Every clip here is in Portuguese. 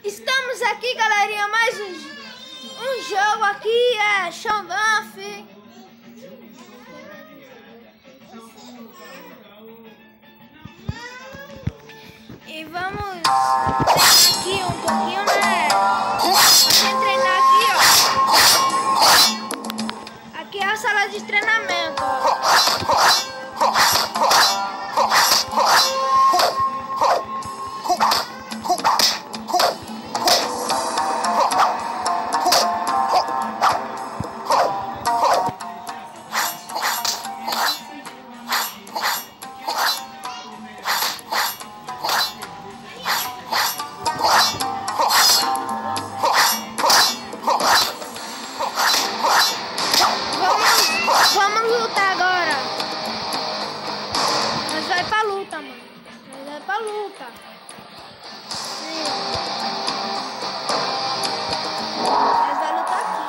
Estamos aqui, galerinha, mais um jogo aqui, é Showdown. E vamos treinar aqui um pouquinho, né? Vamos treinar aqui, ó. Aqui é a sala de treinamento, ó. Vamos lutar agora. Nós vai pra luta, mano. Nós vai pra luta. Sim. Nós vai lutar aqui.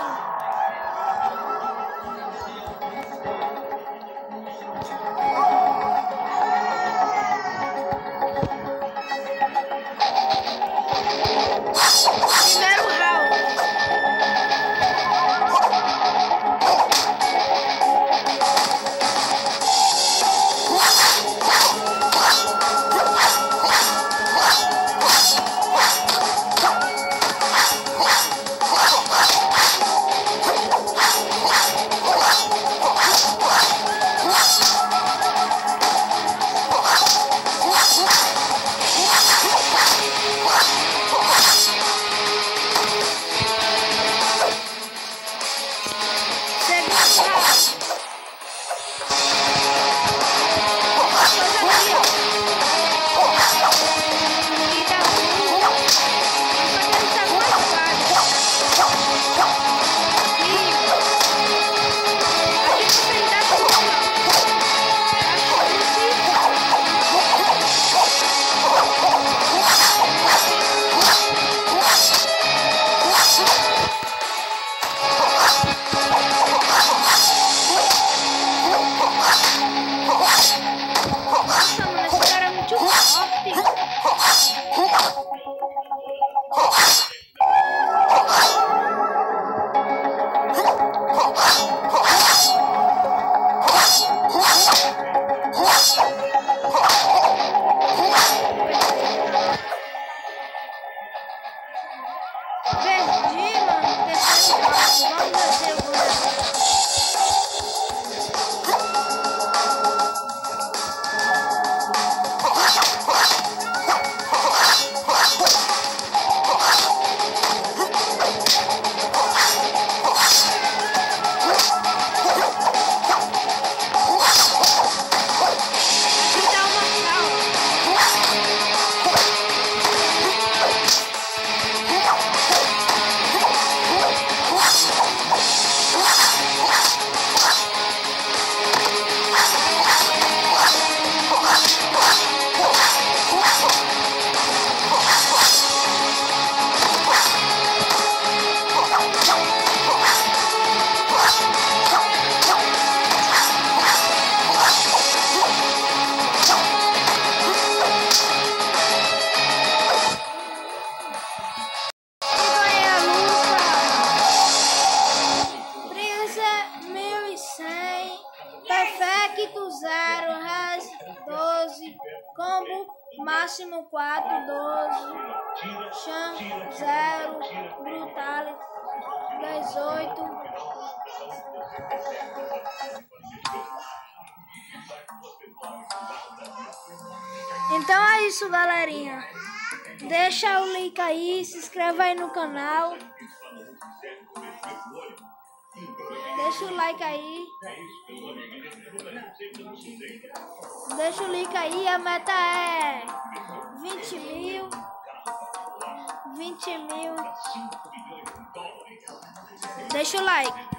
Primeiro round. Perdi, mano. Vamos fazer agora. Perfecto 0, res 12, combo máximo 4, 12, cham 0, brutality 18. Então é isso, galerinha. Deixa o like aí, se inscreve aí no canal. Deixa o like aí. Deixa o like aí, a meta é 20 mil. 20 mil. Deixa o like.